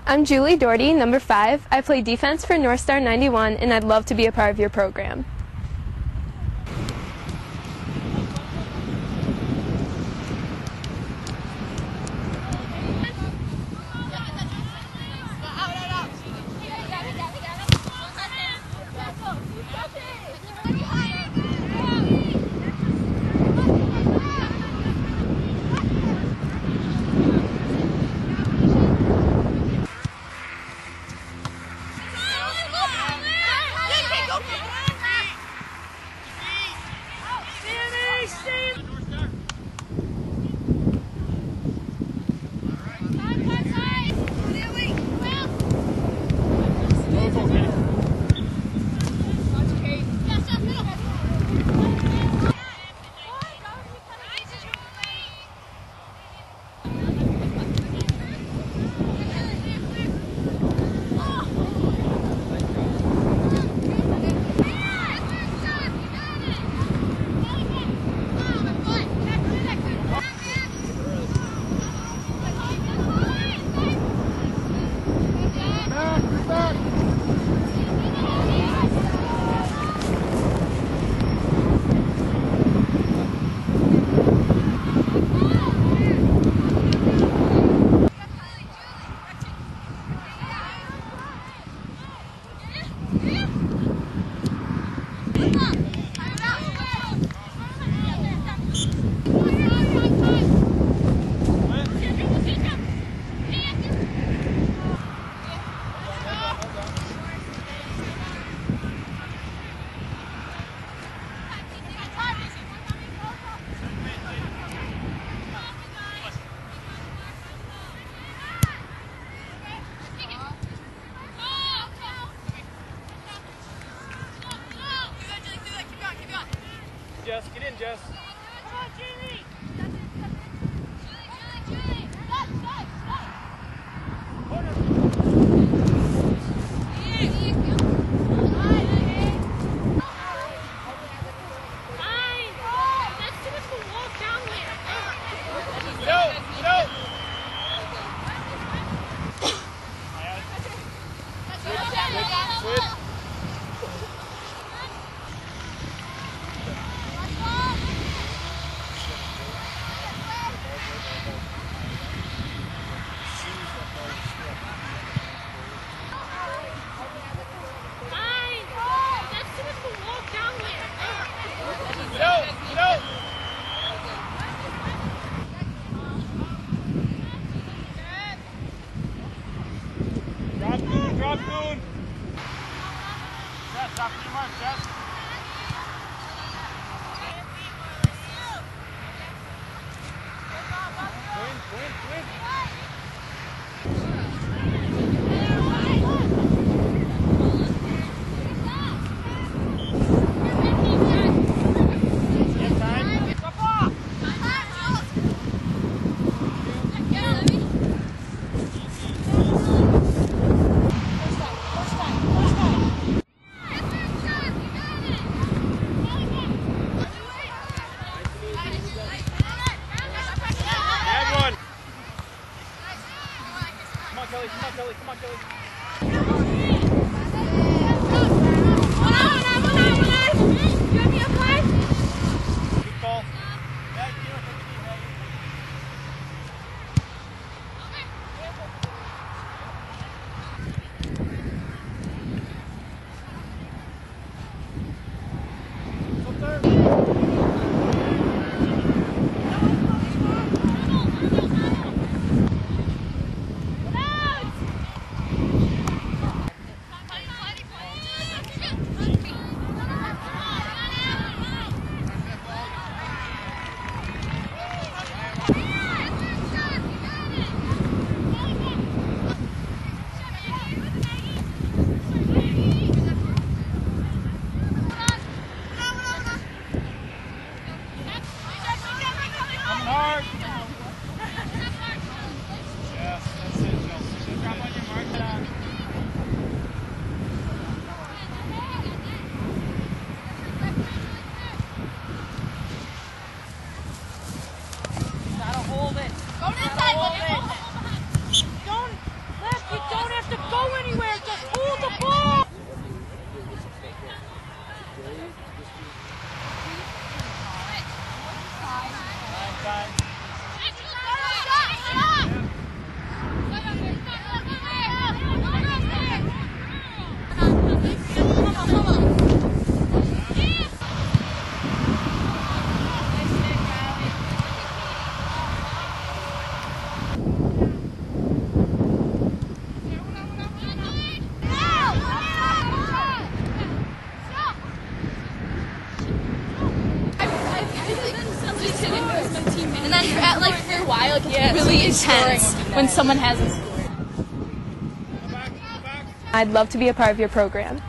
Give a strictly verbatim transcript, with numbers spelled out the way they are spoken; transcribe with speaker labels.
Speaker 1: I'm Julie Doherty, number five. I play defense for North Star ninety-one, and I'd love to be a part of your program.
Speaker 2: Jess, get in, Jess. Come on, Jamie.
Speaker 3: Drop Boone. Jess, stop your mark, Jess. Win, win, win.
Speaker 2: Kelly, come on, Kelly, come on, Kelly. Good ball. Back here, back here.
Speaker 4: And then for, at, like for a while, it gets really intense when someone hasn't scored.
Speaker 1: I'd love to be a part of your program.